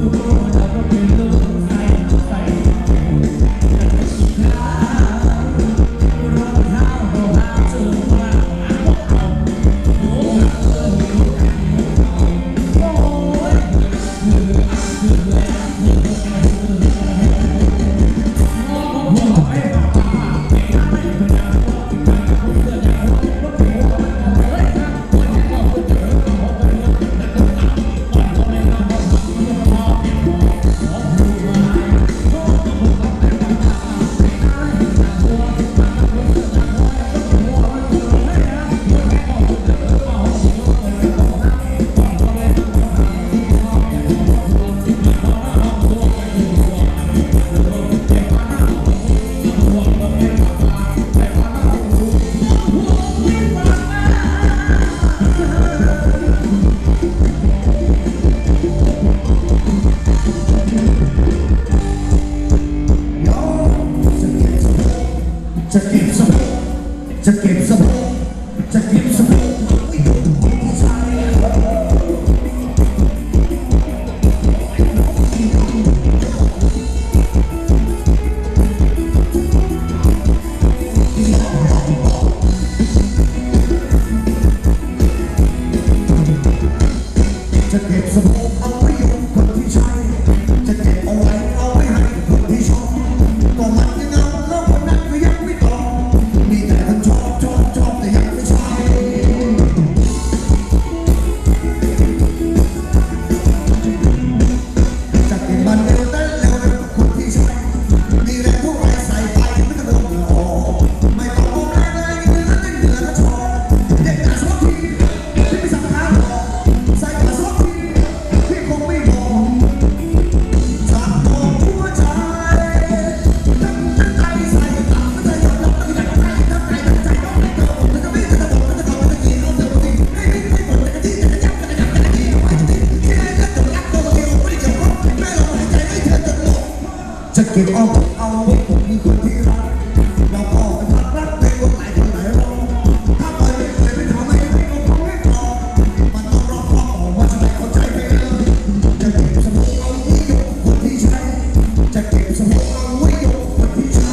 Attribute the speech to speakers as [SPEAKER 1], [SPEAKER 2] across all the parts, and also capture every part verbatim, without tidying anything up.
[SPEAKER 1] เก็บเอาเอาไว้ผมมีคนที่รักเราพอจะพักรักในคนไหนคนไหนเราถ้าปล่อยไม่เคยไม่ทำให้ไม่ก็คงไม่พอมันต้องรอพอออกมาจะได้เข้าใจไปเลยจะเก็บสมองเอาไว้ยกคนที่ใช้จะเก็บสมองเอาไว้ยกคนที่ใช้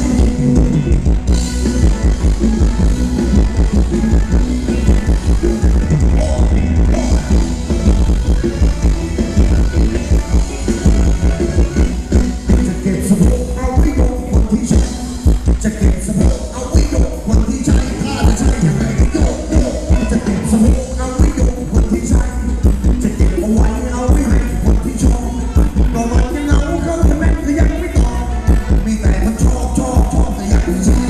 [SPEAKER 1] จะเก็บสมองเอาไว้ยกคนที่ใช้ถ้าจะใช้ยังไงก็โยกโยกจะเก็บสมองเอาไว้ยกคนที่ใช้จะเก็บเอาไว้เอาไว้ให้คนที่ชอบก็มันยังเอาเขาจะแม่นก็ยังไม่ตอบมีแต่มันชอบชอบชอบแต่ยังไม่ใช่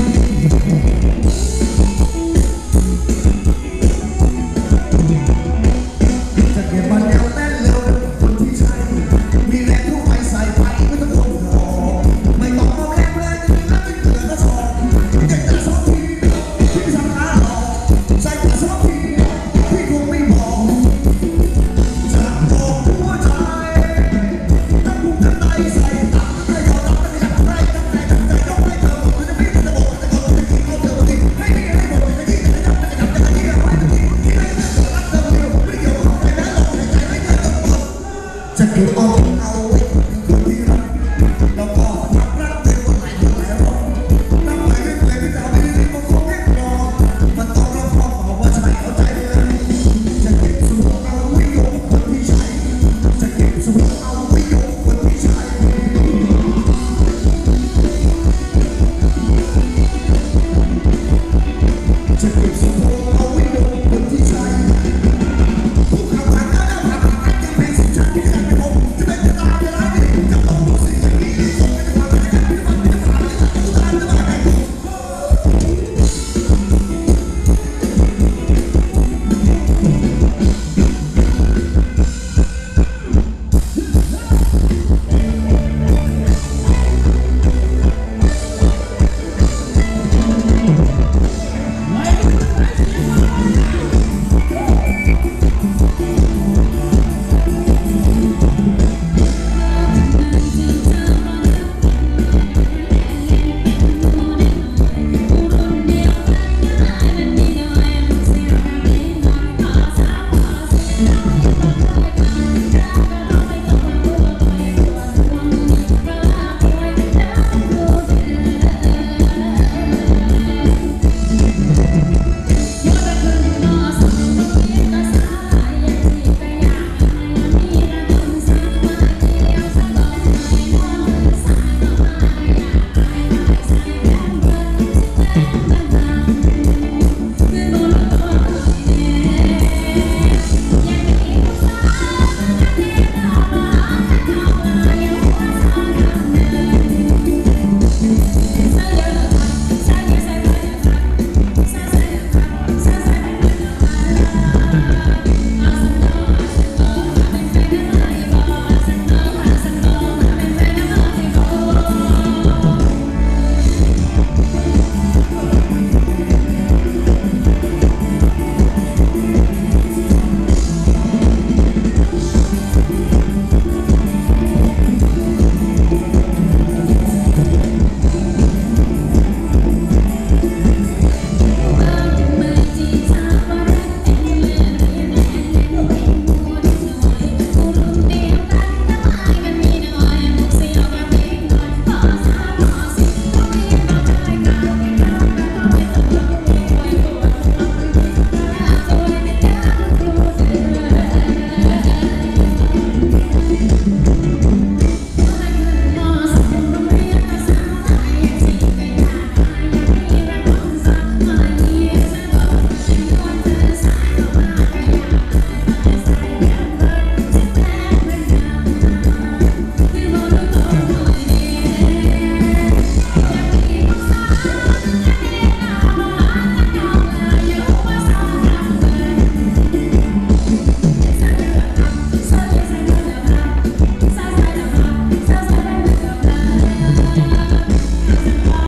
[SPEAKER 1] จะเก็บมันแล้วแน่นเร็วคนที่ใช้มีแรงทุกไปใส่ไปไม่ต้องห่วงหรอกไม่ต้องเอาแรงแรงจะเป็นเกลือก็ชอบเด็กแต่สองทีที่ทำงานหรอกใส่แต่สองทีพี่คงไม่บอกจะบอกหัวใจตั้งภูมิตั้งใจใส่ตับตั้งใจยอมรับตั้งใจตั้งใจตั้งใจตั้งใจยกให้เธอบอกจะไม่จะบอกจะบอกจะกินเอาเธอมากินให้ไม่ให้บอกจะกินจะจับจะจับจะกินเอาไว้จะกินกินให้เธอรักเธอเดียวไม่เกี่ยวกับใครแม้หรอกใจไม่เธอต้องบอกจะเก็บเอาเอาไว้